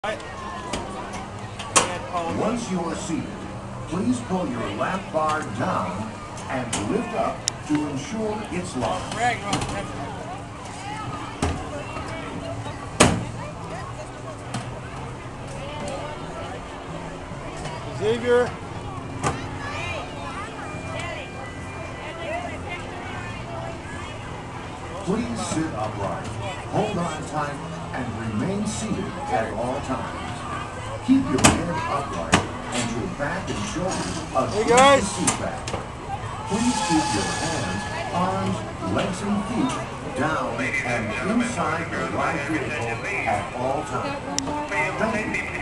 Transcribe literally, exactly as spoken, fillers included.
Once you are seated, please pull your lap bar down and lift up to ensure it's locked. Xavier. Please sit upright, hold on tight, and remain seated at all times. Keep your head upright and your back and shoulders Hey against guys. the seat back. Please keep your hands, arms, legs, and feet down and inside the ride vehicle at all times. Thank you.